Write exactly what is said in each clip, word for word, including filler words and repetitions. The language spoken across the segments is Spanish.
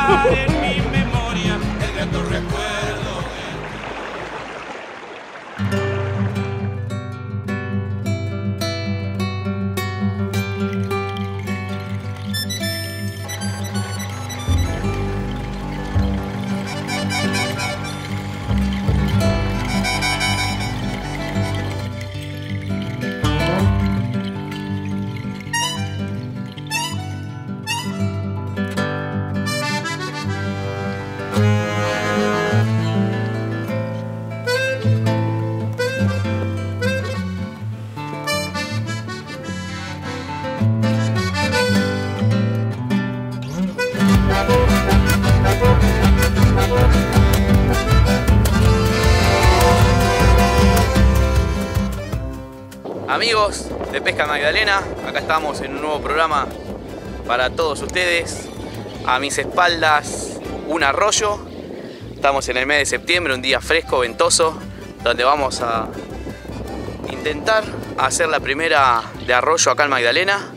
quedar en mi memoria el grato recuerdo. Amigos de Pesca Magdalena, acá estamos en un nuevo programa para todos ustedes. A mis espaldas un arroyo. Estamos en el mes de septiembre, un día fresco, ventoso, donde vamos a intentar hacer la primera de arroyo acá en Magdalena,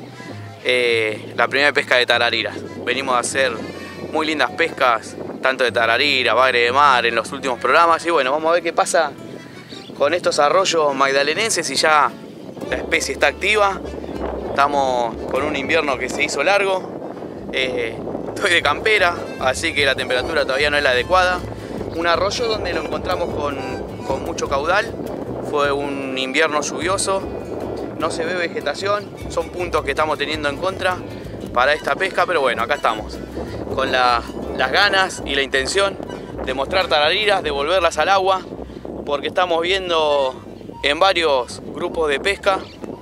eh, la primera pesca de tarariras. Venimos a hacer muy lindas pescas, tanto de tararira, bagre de mar en los últimos programas, y bueno, vamos a ver qué pasa con estos arroyos magdalenenses y ya la especie está activa. Estamos con un invierno que se hizo largo. Eh, estoy de campera, así que la temperatura todavía no es la adecuada. Un arroyo donde lo encontramos con, con mucho caudal. Fue un invierno lluvioso. No se ve vegetación. Son puntos que estamos teniendo en contra para esta pesca. Pero bueno, acá estamos. Con la, las ganas y la intención de mostrar tarariras, de volverlas al agua. Porque estamos viendo en varios grupos de pesca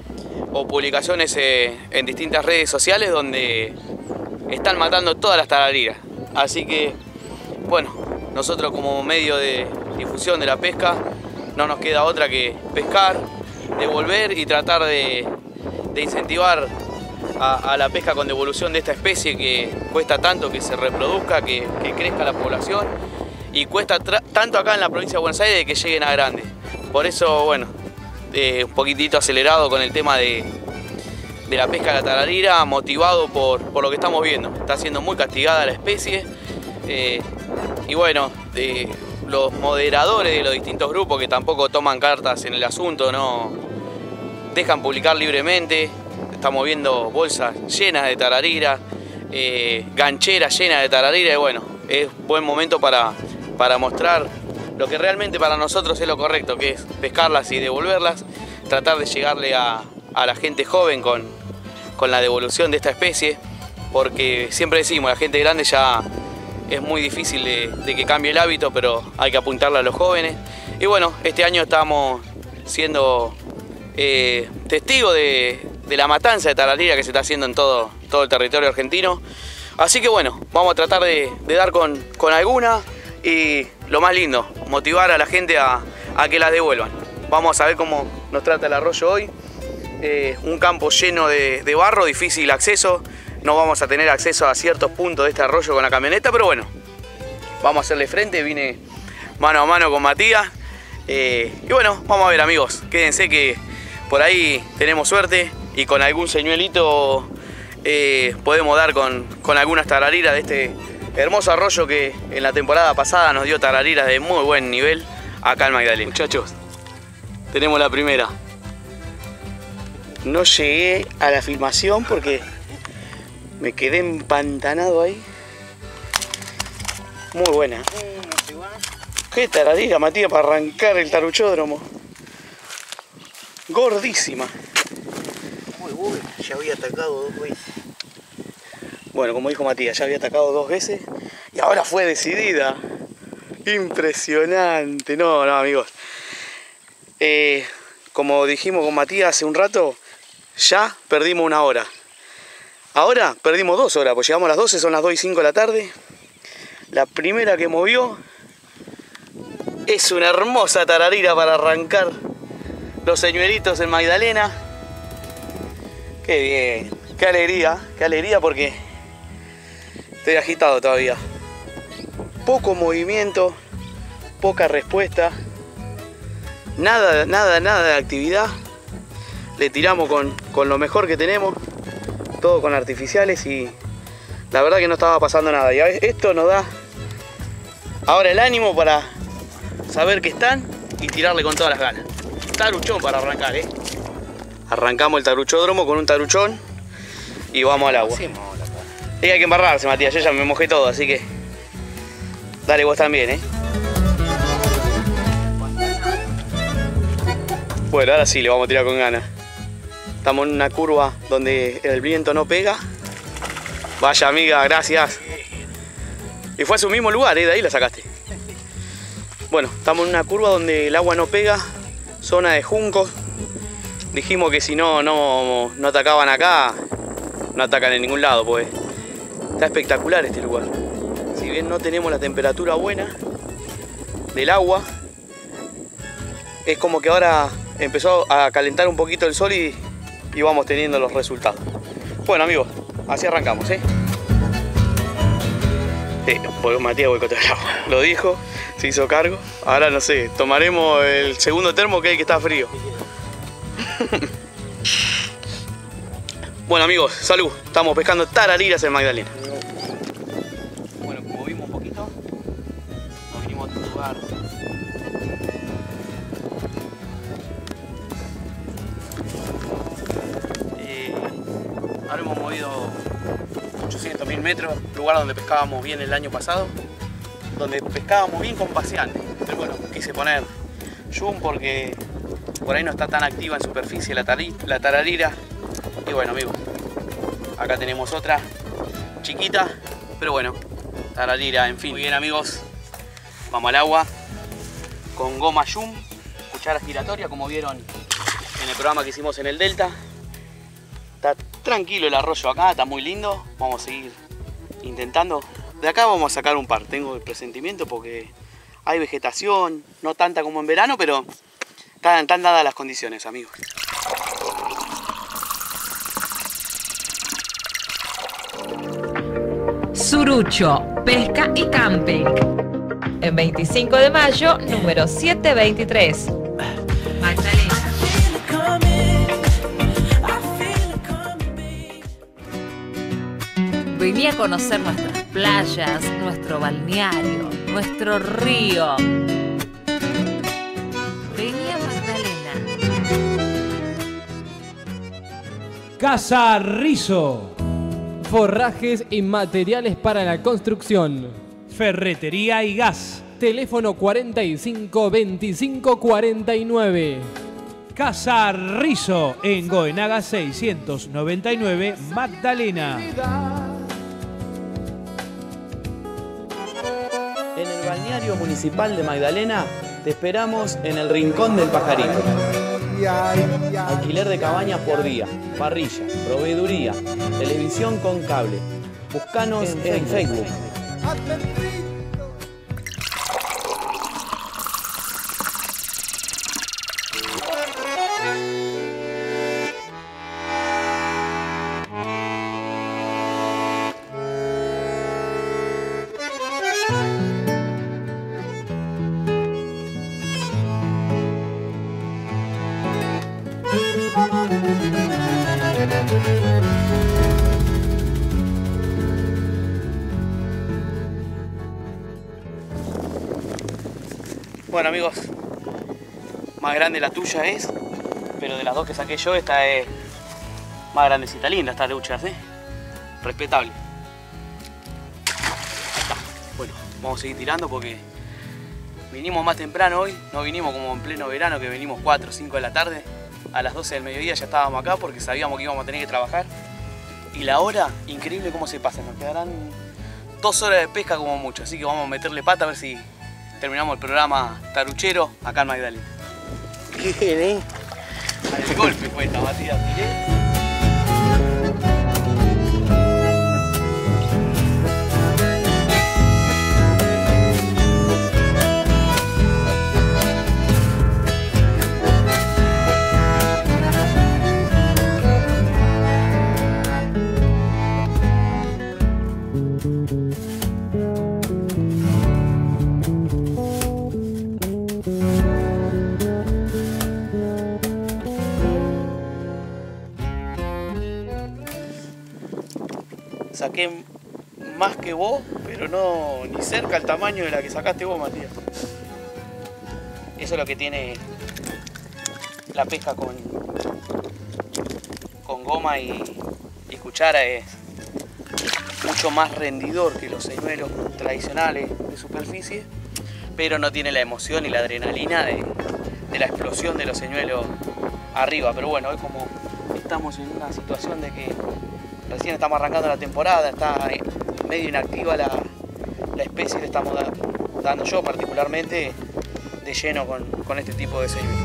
o publicaciones eh, en distintas redes sociales donde están matando todas las tarariras. Así que, bueno, nosotros como medio de difusión de la pesca no nos queda otra que pescar, devolver y tratar de, de incentivar a, a la pesca con devolución de esta especie que cuesta tanto que se reproduzca, que, que crezca la población y cuesta tanto acá en la provincia de Buenos Aires de que lleguen a grandes. Por eso, bueno, eh, un poquitito acelerado con el tema de, de la pesca de la tararira, motivado por, por lo que estamos viendo. Está siendo muy castigada la especie eh, y bueno, eh, los moderadores de los distintos grupos que tampoco toman cartas en el asunto, no dejan publicar libremente. Estamos viendo bolsas llenas de tararira, eh, gancheras llenas de tararira y bueno, es buen momento para, para mostrar lo que realmente para nosotros es lo correcto, que es pescarlas y devolverlas, tratar de llegarle a, a la gente joven con, con la devolución de esta especie, porque siempre decimos, la gente grande ya es muy difícil de, de que cambie el hábito, pero hay que apuntarle a los jóvenes. Y bueno, este año estamos siendo eh, testigos de, de la matanza de tararira que se está haciendo en todo, todo el territorio argentino. Así que bueno, vamos a tratar de, de dar con, con alguna y lo más lindo, motivar a la gente a, a que las devuelvan. Vamos a ver cómo nos trata el arroyo hoy. Eh, un campo lleno de, de barro, difícil acceso. No vamos a tener acceso a ciertos puntos de este arroyo con la camioneta, pero bueno, vamos a hacerle frente. Vine mano a mano con Matías. Eh, y bueno, vamos a ver, amigos. Quédense que por ahí tenemos suerte y con algún señuelito eh, podemos dar con, con algunas tarariras de este hermoso arroyo que en la temporada pasada nos dio tarariras de muy buen nivel acá en Magdalena. Muchachos, tenemos la primera. No llegué a la filmación porque me quedé empantanado ahí. Muy buena. Qué tararira, Matías, para arrancar el taruchódromo. Gordísima. Muy buena, ya había atacado dos veces. Bueno, como dijo Matías, ya había atacado dos veces y ahora fue decidida. Impresionante. No, no, amigos. Eh, como dijimos con Matías hace un rato, ya perdimos una hora. Ahora perdimos dos horas, pues llegamos a las doce, son las dos y cinco de la tarde. La primera que movió es una hermosa tararira para arrancar los señuelitos en Magdalena. Qué bien, qué alegría, qué alegría porque estoy agitado todavía. Poco movimiento, poca respuesta, nada, nada, nada de actividad. Le tiramos con, con lo mejor que tenemos, todo con artificiales y la La verdad que no estaba pasando nada. Y a ver, esto nos da ahora el ánimo para saber que están y tirarle con todas las ganas. Taruchón para arrancar, ¿eh? Arrancamos el taruchódromo con un taruchón y vamos al agua. Y hay que embarrarse, Matías. Yo ya me mojé todo, así que dale vos también, ¿eh? Bueno, ahora sí le vamos a tirar con ganas. Estamos en una curva donde el viento no pega. Vaya, amiga, gracias. Y fue a su mismo lugar, ¿eh? De ahí la sacaste. Bueno, estamos en una curva donde el agua no pega, zona de juncos. Dijimos que si no, no, no atacaban acá, no atacan en ningún lado, pues está espectacular este lugar. Si bien no tenemos la temperatura buena del agua, es como que ahora empezó a calentar un poquito el sol y, y vamos teniendo los resultados. Bueno, amigos, así arrancamos, ¿eh? Eh, pues Matías boicoteó el agua. Lo dijo, se hizo cargo. Ahora no sé, tomaremos el segundo termo, que es el que está frío. Bueno, amigos, salud. Estamos pescando tarariras en Magdalena. Bueno, como vimos un poquito, nos vinimos a otro lugar. Eh, ahora hemos movido ochocientos mil metros, lugar donde pescábamos bien el año pasado, donde pescábamos bien con paseantes. Pero bueno, quise poner zoom porque por ahí no está tan activa en superficie la, la tararira. Y bueno, amigos, acá tenemos otra chiquita, pero bueno, tararira, en fin. Muy bien, amigos, vamos al agua con goma zoom, cuchara giratoria, como vieron en el programa que hicimos en el Delta. Está tranquilo el arroyo acá, está muy lindo. Vamos a seguir intentando. De acá vamos a sacar un par, tengo el presentimiento porque hay vegetación, no tanta como en verano, pero están, están dadas las condiciones, amigos. Surucho, pesca y camping. En veinticinco de mayo, número setecientos veintitrés. Magdalena. Vení a conocer nuestras playas, nuestro balneario, nuestro río. Vení a Magdalena. Casa Rizo. Forrajes y materiales para la construcción. Ferretería y gas. Teléfono cuarenta y cinco veinticinco cuarenta y nueve. Casa Rizo en Goenaga seiscientos noventa y nueve, Magdalena. En el balneario municipal de Magdalena te esperamos en el Rincón del Pajarito. Alquiler de cabañas por día, parrilla, proveeduría, televisión con cable. Búscanos en, en Facebook. Bueno, amigos, más grande la tuya es, pero de las dos que saqué yo, esta es más grandecita, linda esta lucha, ¿eh? Respetable. Ahí está. Bueno, vamos a seguir tirando porque vinimos más temprano hoy, no vinimos como en pleno verano, que venimos cuatro o cinco de la tarde. A las doce del mediodía ya estábamos acá porque sabíamos que íbamos a tener que trabajar. Y la hora, increíble cómo se pasa, nos quedarán dos horas de pesca como mucho, así que vamos a meterle pata a ver si terminamos el programa taruchero acá en Magdalena. Qué bien, ¿eh? Al golpe fue esta batida, tiré. Saqué más que vos, pero no ni cerca al tamaño de la que sacaste vos, Matías. Eso es lo que tiene la pesca con, con goma y, y cuchara, es mucho más rendidor que los señuelos tradicionales de superficie, pero no tiene la emoción y la adrenalina de, de la explosión de los señuelos arriba. Pero bueno, hoy como estamos en una situación de que recién estamos arrancando la temporada, está medio inactiva la, la especie, le estamos da, dando yo particularmente de lleno con, con este tipo de señuelos.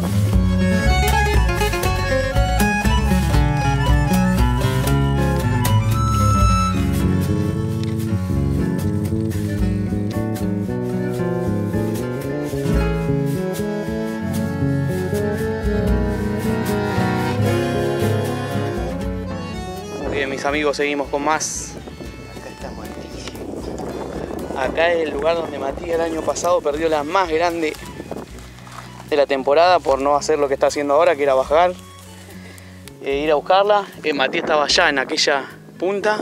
Bien, mis amigos, seguimos con más. Acá está Matías. Acá es el lugar donde Matías el año pasado perdió la más grande de la temporada por no hacer lo que está haciendo ahora, que era bajar e ir a buscarla. Eh, Matías estaba allá en aquella punta.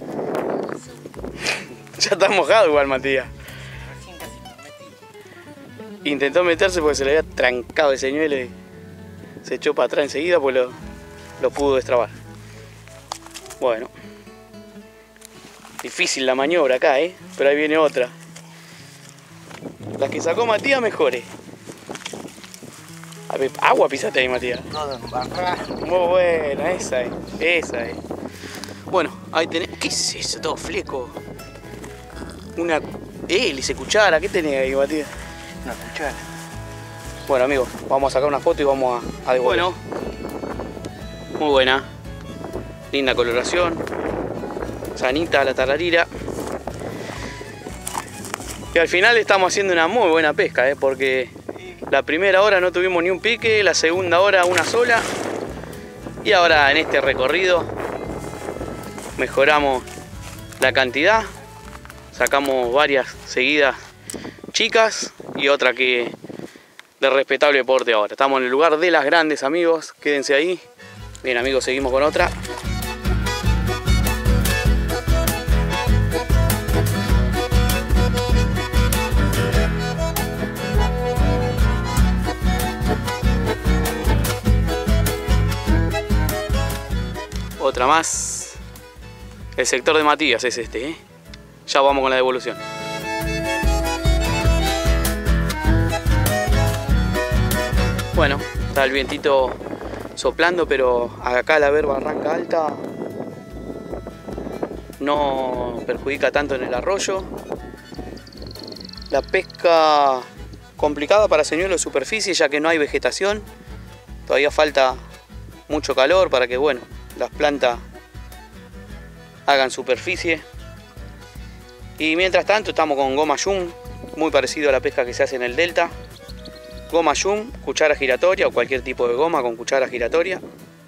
Ya está mojado igual, Matías. Recién casi me metí. Intentó meterse porque se le había trancado el señuelo y se echó para atrás enseguida, pues lo, lo pudo destrabar. Bueno, difícil la maniobra acá, ¿eh? Pero ahí viene otra. La que sacó Matías, mejores. A ver, agua pisate ahí, Matías. Todo embarrado. Muy buena, esa es, esa es. Bueno, ahí tenés. ¿Qué es eso? Todo fleco. Una hélice, cuchara. ¿Qué tenés ahí, Matías? Una cuchara. Bueno, amigos, vamos a sacar una foto y vamos a, a devolver. Bueno, muy buena. Linda coloración. Sanita la tararira. Y al final estamos haciendo una muy buena pesca, ¿eh? Porque la primera hora no tuvimos ni un pique, la segunda hora una sola. Y ahora en este recorrido mejoramos la cantidad. Sacamos varias seguidas chicas y otra que de respetable porte ahora. Estamos en el lugar de las grandes, amigos. Quédense ahí. Bien, amigos, seguimos con otra. Otra más. El sector de Matías es este, ¿eh? Ya vamos con la devolución. Bueno, está el vientito soplando, pero acá la ver barranca alta no perjudica tanto en el arroyo. La pesca complicada para señuelos de superficie, ya que no hay vegetación. Todavía falta mucho calor para que, bueno, las plantas hagan superficie. Y mientras tanto estamos con goma yum, muy parecido a la pesca que se hace en el delta. Goma yum, cuchara giratoria o cualquier tipo de goma con cuchara giratoria.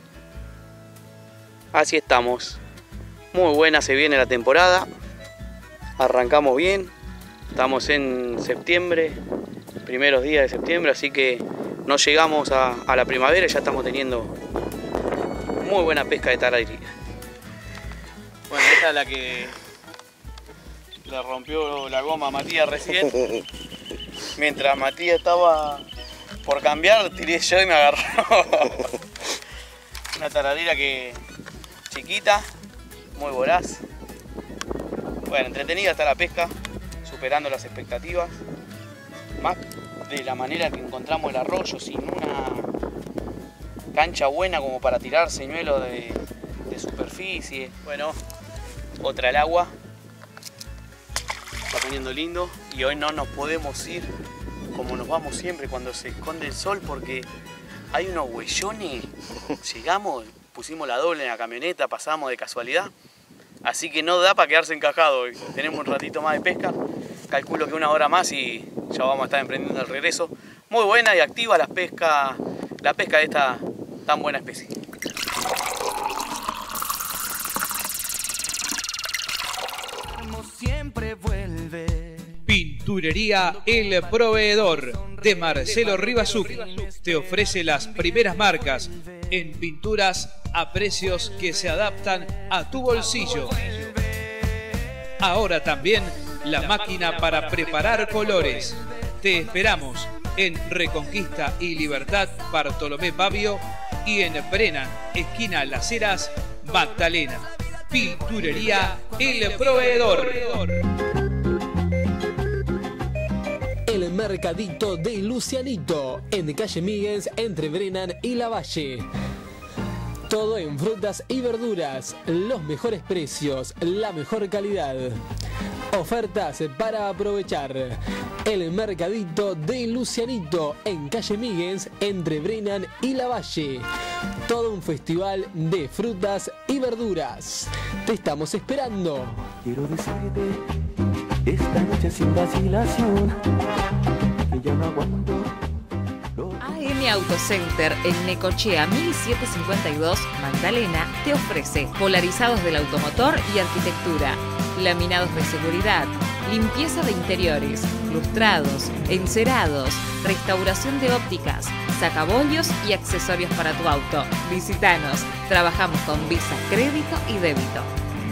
Así estamos. Muy buena se viene la temporada. Arrancamos bien. Estamos en septiembre, primeros días de septiembre, así que no llegamos a, a la primavera y ya estamos teniendo muy buena pesca de tararira. Bueno, esta es la que le rompió la goma a Matías recién. Mientras Matías estaba por cambiar, tiré yo y me agarró. Una tararira que chiquita, muy voraz. Bueno, entretenida está la pesca, superando las expectativas. Más de la manera que encontramos el arroyo, sin una cancha buena como para tirar señuelos de, de superficie. Bueno, otra el agua. Está poniendo lindo y hoy no nos podemos ir como nos vamos siempre cuando se esconde el sol, porque hay unos huellones. Llegamos, pusimos la doble en la camioneta, pasamos de casualidad, así que no da para quedarse encajado hoy. Tenemos un ratito más de pesca, calculo que una hora más y ya vamos a estar emprendiendo el regreso. Muy buena y activa la pesca, la pesca de esta tan buena especie. Siempre vuelve. Pinturería El Proveedor de Marcelo Rivasuc te ofrece las primeras marcas en pinturas a precios que se adaptan a tu bolsillo. Ahora también la máquina para preparar colores. Te esperamos en Reconquista y Libertad Bartolomé Pavio y en Brennan, esquina Las Heras, Magdalena. Pinturería El Proveedor. El Mercadito de Lucianito, en calle Míguez, entre Brennan y Lavalle. Todo en frutas y verduras, los mejores precios, la mejor calidad. Ofertas para aprovechar. El Mercadito de Lucianito, en calle Míguez, entre Brennan y Lavalle. Todo un festival de frutas y verduras. Te estamos esperando. Quiero decirte esta noche sin vacilación que ya no aguanto. A M Auto Center en Necochea mil setecientos cincuenta y dos, Magdalena, te ofrece polarizados del automotor y arquitectura, laminados de seguridad, limpieza de interiores, lustrados, encerados, restauración de ópticas, sacabollos y accesorios para tu auto. Visítanos, trabajamos con Visa, crédito y débito.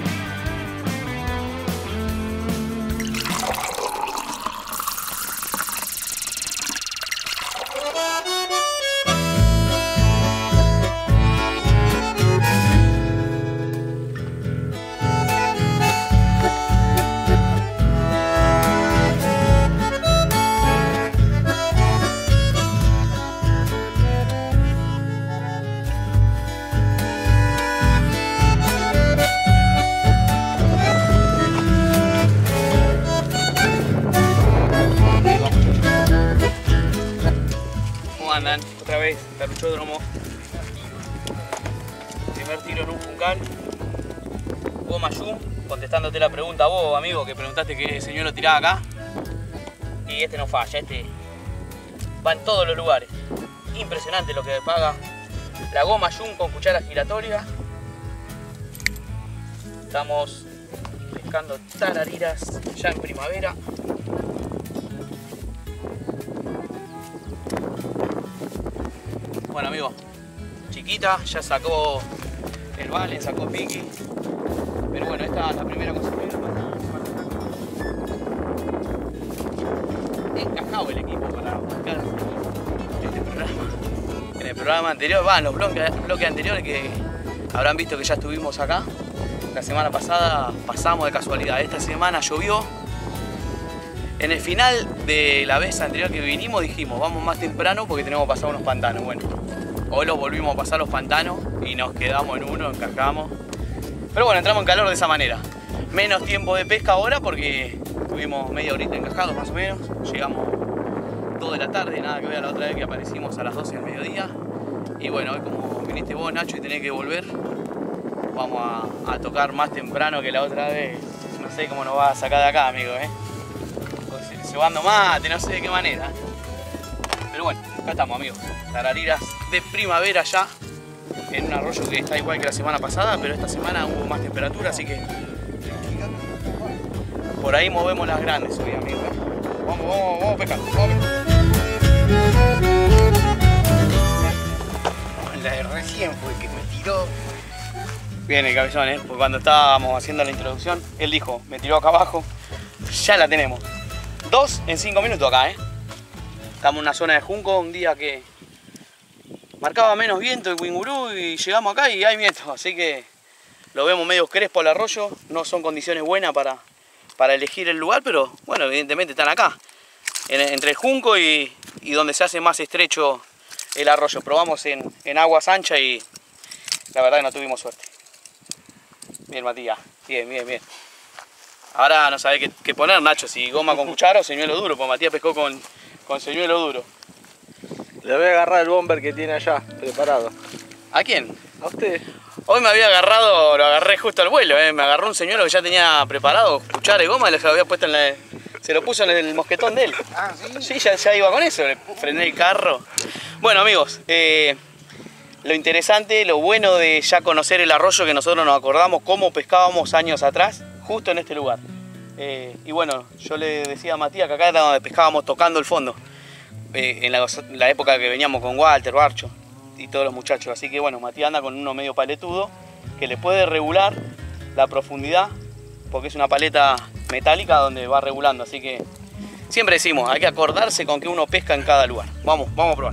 Andan otra vez, Carluchódromo. Primer tiro en un Juncal. Goma Yum, contestándote la pregunta a vos, amigo, que preguntaste qué señuelo tiraba acá. Y este no falla, este va en todos los lugares. Impresionante lo que paga la Goma Yum con cuchara giratoria. Estamos pescando tarariras ya en primavera. Bueno, amigo, chiquita, ya sacó el Valen, sacó Piqui. Pero bueno, esta es la primera cosa que encajado el equipo para buscar este programa. En el programa anterior, va, en los bloques, bloques anteriores que habrán visto que ya estuvimos acá. La semana pasada pasamos de casualidad, esta semana llovió. En el final de la vez anterior que vinimos dijimos, vamos más temprano porque tenemos que pasar unos pantanos. Bueno, hoy los volvimos a pasar los pantanos y nos quedamos en uno, encajamos. Pero bueno, entramos en calor de esa manera. Menos tiempo de pesca ahora porque tuvimos media horita encajados más o menos. Llegamos dos de la tarde, nada que ver a la otra vez que aparecimos a las doce del mediodía. Y bueno, hoy como viniste vos, Nacho, y tenés que volver, vamos a, a tocar más temprano que la otra vez. No sé cómo nos va a sacar de acá, amigo, ¿eh? Cebando mate, no sé de qué manera. Pero bueno, acá estamos, amigos. Tarariras de primavera ya, en un arroyo que está igual que la semana pasada, pero esta semana hubo más temperatura, así que por ahí movemos las grandes hoy, amigos. Vamos, vamos, vamos a pescar, vamos a pescar. La de recién fue que me tiró. Bien el cabezón, ¿eh? Porque cuando estábamos haciendo la introducción, él dijo, me tiró acá abajo, ya la tenemos. Dos en cinco minutos acá, ¿eh? Estamos en una zona de junco, un día que marcaba menos viento el Wingurú y llegamos acá y hay viento, así que lo vemos medio crespo al arroyo, no son condiciones buenas para, para elegir el lugar, pero bueno, evidentemente están acá, en, entre el junco y, y donde se hace más estrecho el arroyo. Probamos en, en aguas anchas y la verdad que no tuvimos suerte. Bien, Matías, bien, bien, bien. Ahora no sabés qué, qué poner, Nacho, si goma con cuchara o señuelo duro, porque Matías pescó con, con señuelo duro. Le voy a agarrar el bomber que tiene allá, preparado. ¿A quién? A usted. Hoy me había agarrado, lo agarré justo al vuelo, ¿eh? Me agarró un señuelo que ya tenía preparado, cuchara y goma, y lo había puesto en la, se lo puso en el mosquetón de él. Ah, sí. Sí, ya, ya iba con eso, le frené el carro. Bueno, amigos, eh, lo interesante, lo bueno de ya conocer el arroyo, que nosotros nos acordamos cómo pescábamos años atrás, justo en este lugar. Eh, y bueno, yo le decía a Matías que acá era donde pescábamos tocando el fondo, eh, en la, la época que veníamos con Walter, Barcho y todos los muchachos. Así que bueno, Matías anda con uno medio paletudo que le puede regular la profundidad porque es una paleta metálica donde va regulando, así que siempre decimos, hay que acordarse con que uno pesca en cada lugar. Vamos, vamos a probar.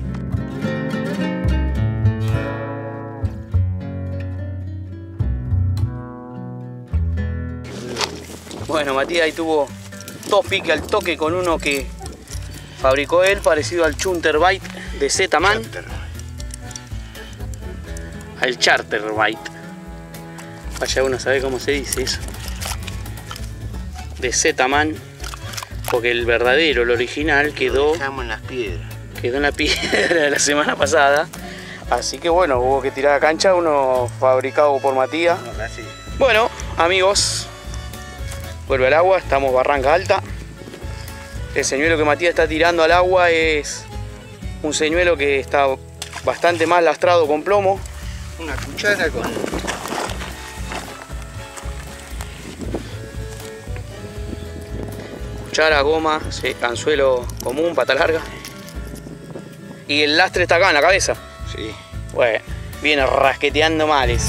Bueno, Matías ahí tuvo dos piques al toque con uno que fabricó él, parecido al Chunterbait de Z-Man. Al Charterbait. Vaya uno sabe cómo se dice eso. De Z-Man. Porque el verdadero, el original, quedó, Dejamos en las piedras. quedó en la piedra de la semana pasada. Así que bueno, hubo que tirar a cancha uno fabricado por Matías. No, así. Bueno, amigos, vuelve al agua, estamos barranca alta. El señuelo que Matías está tirando al agua es un señuelo que está bastante más lastrado con plomo. Una cuchara con... Cuchara, goma, sí, anzuelo común, pata larga. Y el lastre está acá en la cabeza. Sí. Bueno, viene rasqueteando males.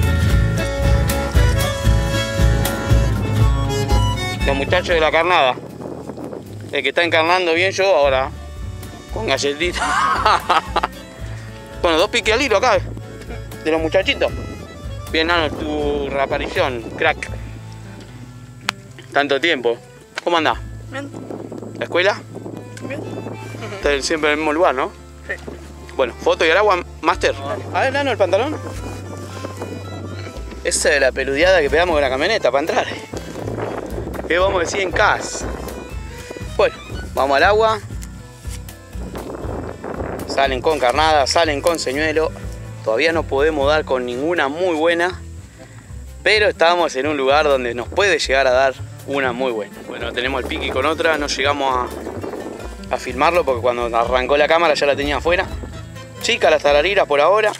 Los muchachos de la carnada. El que está encarnando bien yo ahora. Con galletita. Bueno, dos piques al hilo acá. De los muchachitos. Bien, Nano, tu reaparición, crack. Tanto tiempo. ¿Cómo andás? Bien. ¿La escuela? Bien. Estás siempre en el mismo lugar, ¿no? Sí. Bueno, foto y al agua, Master. A ver, Nano, el pantalón. Esa es la peludeada que pegamos con la camioneta para entrar. ¿Qué vamos a decir en casa? Bueno, vamos al agua. Salen con carnada, salen con señuelo. Todavía no podemos dar con ninguna muy buena, pero estamos en un lugar donde nos puede llegar a dar una muy buena. Bueno, tenemos el pique con otra, no llegamos a, a filmarlo porque cuando arrancó la cámara ya la tenía afuera. Chica las tarariras por ahora.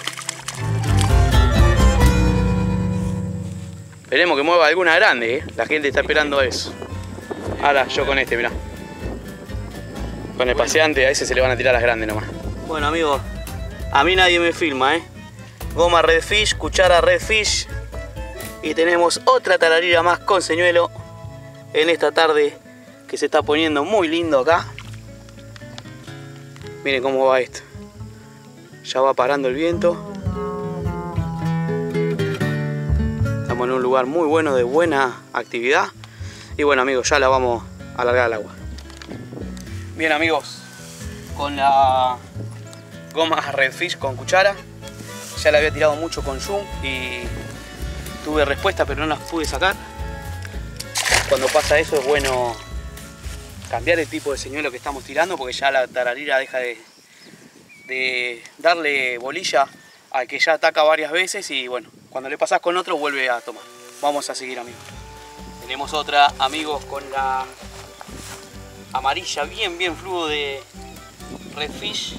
Esperemos que mueva alguna grande, ¿eh? La gente está esperando eso. Ahora yo con este, mirá. Con el paseante a ese se le van a tirar las grandes nomás. Bueno, amigos, a mí nadie me filma, ¿eh? Goma Redfish, cuchara Redfish. Y tenemos otra tararira más con señuelo en esta tarde que se está poniendo muy lindo acá. Miren cómo va esto. Ya va parando el viento. Estamos en un lugar muy bueno, de buena actividad. Y bueno, amigos, ya la vamos a largar al agua. Bien, amigos, con la goma Redfish con cuchara. Ya la había tirado mucho con zoom y tuve respuesta, pero no las pude sacar. Cuando pasa eso es bueno cambiar el tipo de señuelo que estamos tirando, porque ya la tararira deja de, de darle bolilla al que ya ataca varias veces y bueno, cuando le pasas con otro vuelve a tomar. Vamos a seguir, amigos. Tenemos otra, amigos, con la amarilla bien bien fluo de Redfish.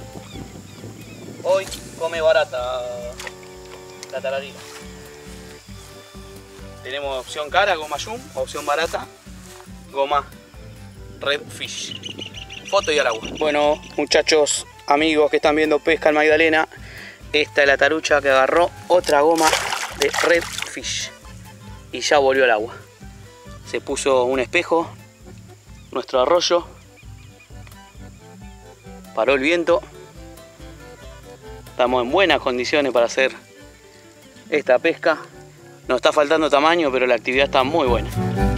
Hoy come barata la tararira. Tenemos opción cara, goma zoom, opción barata, goma Redfish. Foto y al agua. Bueno, muchachos, amigos que están viendo Pesca en Magdalena, esta es la tarucha que agarró otra goma de Redfish y ya volvió al agua. Se puso un espejo, nuestro arroyo, paró el viento. Estamos en buenas condiciones para hacer esta pesca. Nos está faltando tamaño, pero la actividad está muy buena.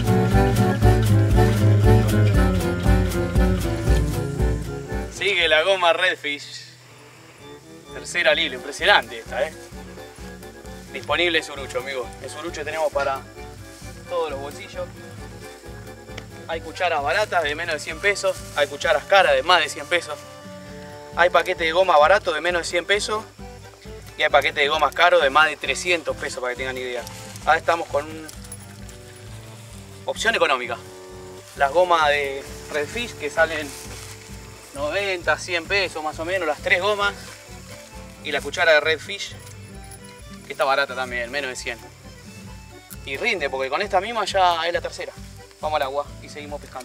Sigue la goma Redfish. Tercera al hilo, impresionante esta, ¿eh? Disponible en Surucho, amigos. En Surucho tenemos para todos los bolsillos. Hay cucharas baratas de menos de cien pesos. Hay cucharas caras de más de cien pesos. Hay paquetes de goma baratos de menos de cien pesos. Y hay paquetes de gomas caros de más de trescientos pesos, para que tengan idea. Ahora estamos con una opción económica. Las gomas de Redfish que salen noventa, cien pesos más o menos, las tres gomas. Y la cuchara de Redfish que está barata también, menos de cien. Y rinde, porque con esta misma ya es la tercera. Vamos al agua y seguimos pescando.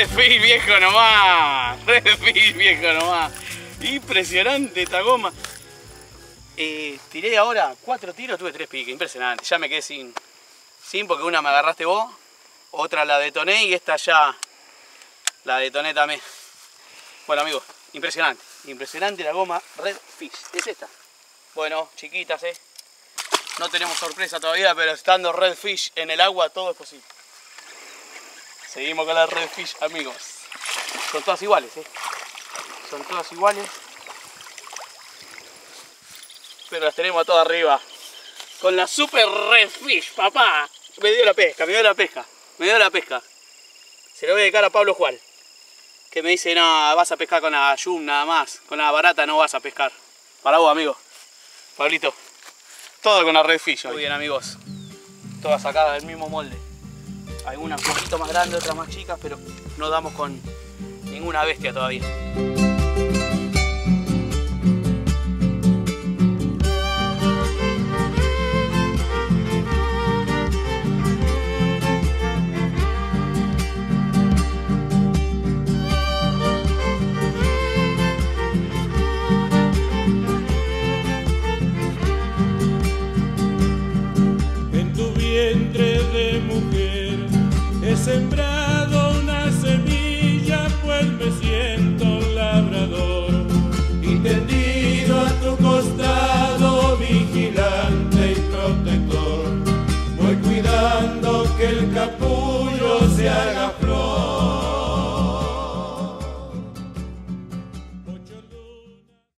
Redfish, viejo nomás. Redfish, viejo nomás. Impresionante esta goma. Eh, tiré ahora cuatro tiros, tuve tres piques. Impresionante. Ya me quedé sin, sin porque una me agarraste vos, otra la detoné y esta ya la detoné también. Bueno amigos, impresionante. Impresionante la goma Redfish. Es esta. Bueno, chiquitas, eh. No tenemos sorpresa todavía, pero estando Redfish en el agua todo es posible. Seguimos con la Redfish, amigos. Son todas iguales, eh. Son todas iguales. Pero las tenemos todas arriba. Con la super Redfish, papá. Me dio la pesca, me dio la pesca. Me dio la pesca. Se lo voy a dedicar a Pablo Juan, que me dice, no, vas a pescar con la Yum nada más. Con la barata no vas a pescar. Para vos, amigo. Pablito. Todo con la Redfish. Muy bien, amigos. Todas sacadas del mismo molde. Algunas un poquito más grandes, otras más chicas, pero no damos con ninguna bestia todavía. He sembrado una semilla, pues me siento labrador, y tendido a tu costado, vigilante y protector, voy cuidando que el capitán